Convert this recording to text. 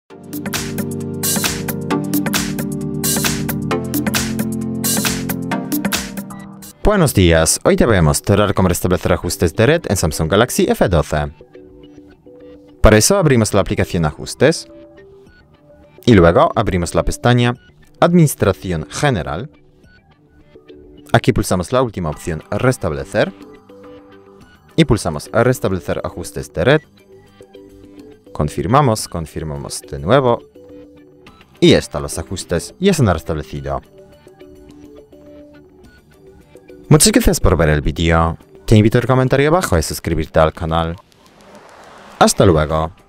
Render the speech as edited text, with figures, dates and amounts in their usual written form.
Buenos días, hoy te voy a mostrar cómo restablecer ajustes de red en Samsung Galaxy F12. Para eso abrimos la aplicación Ajustes y luego abrimos la pestaña Administración General. Aquí pulsamos la última opción Restablecer y pulsamos Restablecer ajustes de red. Confirmamos de nuevo y ya están los ajustes, ya se han restablecido. Muchas gracias por ver el vídeo. Te invito al comentario abajo y suscribirte al canal. Hasta luego.